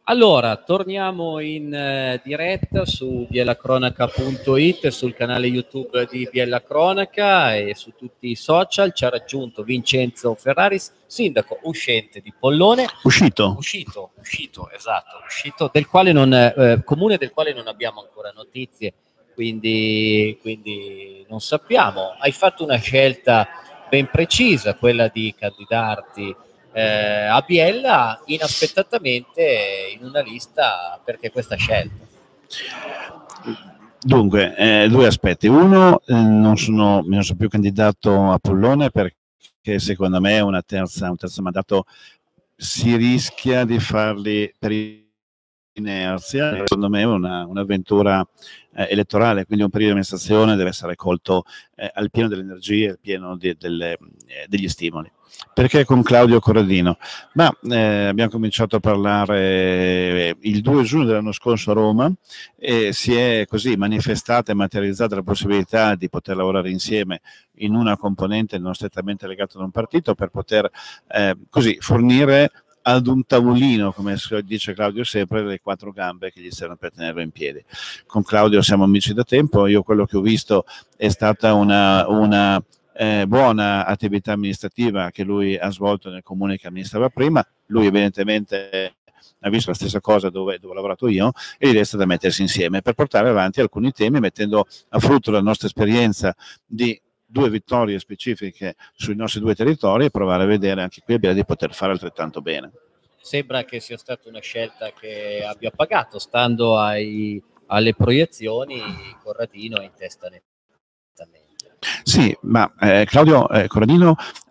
Allora, torniamo in diretta su biellacronaca.it, sul canale YouTube di Biella Cronaca e su tutti i social. Ci ha raggiunto Vincenzo Ferraris, sindaco uscente di Pollone. Uscito, Esatto, uscito, del quale comune del quale non abbiamo ancora notizie, quindi non sappiamo. Hai fatto una scelta ben precisa, quella di candidarti a Biella inaspettatamente in una lista. Perché questa scelta? dunque, due aspetti. Uno, non sono più candidato a Pollone perché secondo me un terzo mandato si rischia di farli per inerzia. Secondo me è un'avventura elettorale, quindi un periodo di amministrazione deve essere colto al pieno delle energie, al pieno degli stimoli. Perché con Claudio Corradino? Abbiamo cominciato a parlare il 2 giugno dell'anno scorso a Roma e si è così manifestata e materializzata la possibilità di poter lavorare insieme in una componente non strettamente legata ad un partito per poter così fornire ad un tavolino, come dice Claudio sempre, le quattro gambe che gli servono per tenerlo in piedi. Con Claudio siamo amici da tempo, io quello che ho visto è stata una buona attività amministrativa che lui ha svolto nel comune che amministrava prima. Lui evidentemente ha visto la stessa cosa dove ho lavorato io e gli resta da mettersi insieme per portare avanti alcuni temi, mettendo a frutto la nostra esperienza di 2 vittorie specifiche sui nostri 2 territori e provare a vedere anche qui a Biella di poter fare altrettanto bene. Sembra che sia stata una scelta che abbia pagato, stando alle proiezioni. Corradino è in testa nettamente. Sì, ma Claudio Corradino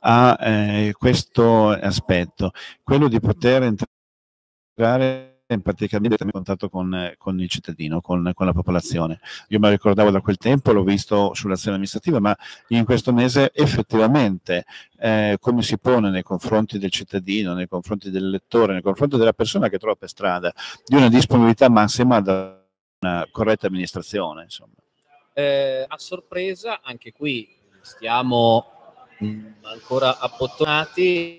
ha questo aspetto, quello di poter entrare praticamente in contatto con il cittadino, con la popolazione. Io me lo ricordavo da quel tempo, l'ho visto sull'azione amministrativa, ma in questo mese effettivamente come si pone nei confronti del cittadino, nei confronti dell'elettore, nei confronti della persona che trova per strada, di una disponibilità massima da una corretta amministrazione, insomma. A sorpresa, anche qui stiamo ancora abbottonati.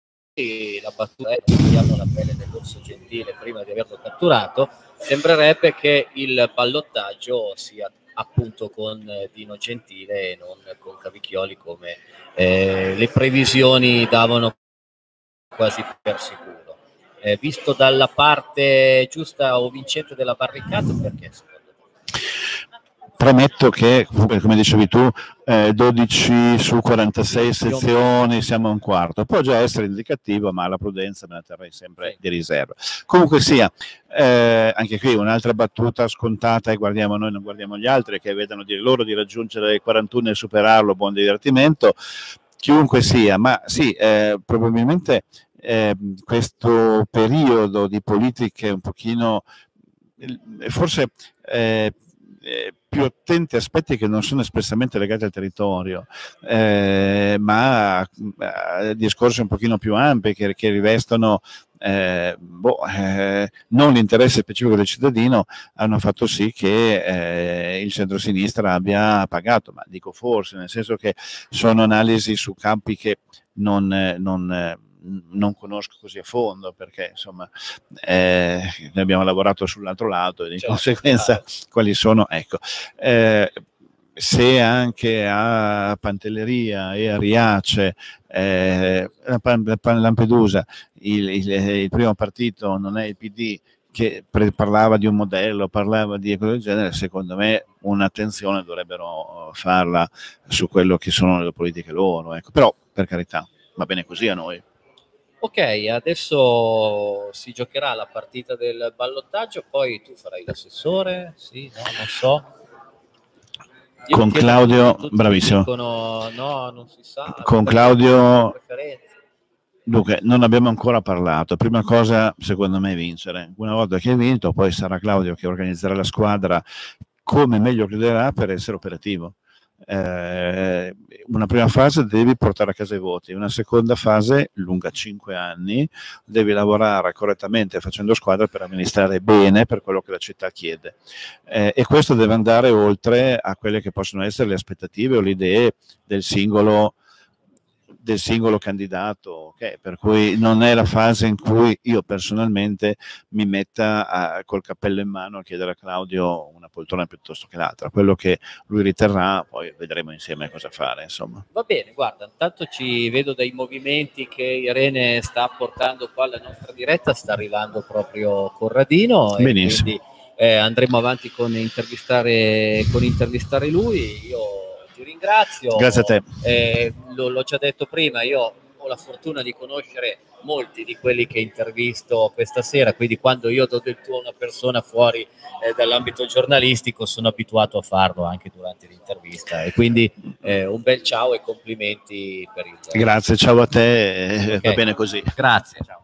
La battuta è: vediamo la pelle dell'orso gentile prima di averlo catturato. Sembrerebbe che il ballottaggio sia appunto con Dino Gentile e non con Cavicchioli, come le previsioni davano quasi per sicuro. Visto dalla parte giusta o vincente della barricata, perché secondo te? Premetto che, come dicevi tu, 12 su 46 sezioni, siamo a un quarto. Può già essere indicativo, ma la prudenza me la terrei sempre di riserva. Comunque sia, anche qui un'altra battuta scontata, e guardiamo noi, non guardiamo gli altri, che vedono dire loro di raggiungere i 41 e superarlo, buon divertimento, chiunque sia, ma sì, probabilmente questo periodo di politiche un pochino, forse più attenti a aspetti che non sono espressamente legati al territorio, ma a discorsi un pochino più ampi che rivestono non l'interesse specifico del cittadino, hanno fatto sì che il centrosinistra abbia pagato, ma dico forse, nel senso che sono analisi su campi che non conosco così a fondo, perché insomma ne abbiamo lavorato sull'altro lato e di conseguenza quali sono, ecco. Se anche a Pantelleria e a Riace, Lampedusa, il primo partito non è il PD, che parlava di un modello, parlava di quello del genere, secondo me un'attenzione dovrebbero farla su quello che sono le politiche loro, ecco. Però per carità, va bene così a noi. Ok, adesso si giocherà la partita del ballottaggio, poi tu farai l'assessore? Sì, no, non so. Con Claudio, bravissimo. Dicono, no, non si sa. Con Claudio, dunque, non abbiamo ancora parlato. Prima cosa, secondo me, è vincere. Una volta che hai vinto, poi sarà Claudio che organizzerà la squadra come meglio crederà per essere operativo. Una prima fase devi portare a casa i voti, una seconda fase lunga 5 anni, devi lavorare correttamente facendo squadra per amministrare bene per quello che la città chiede, e questo deve andare oltre a quelle che possono essere le aspettative o le idee del singolo del singolo candidato, okay, per cui non è la fase in cui io personalmente mi metta col cappello in mano a chiedere a Claudio una poltrona piuttosto che l'altra. Quello che lui riterrà, poi vedremo insieme cosa fare, insomma. Va bene, guarda, intanto ci vedo dai movimenti che Irene sta portando qua alla nostra diretta, sta arrivando proprio Corradino. Benissimo. E quindi andremo avanti con intervistare lui. Io ti ringrazio. Grazie a te. L'ho già detto prima, io ho la fortuna di conoscere molti di quelli che intervisto questa sera, quindi quando io do del tuo a una persona fuori dall'ambito giornalistico sono abituato a farlo anche durante l'intervista, e quindi un bel ciao e complimenti per il... Grazie, ciao a te, okay. Va bene così. Grazie, ciao.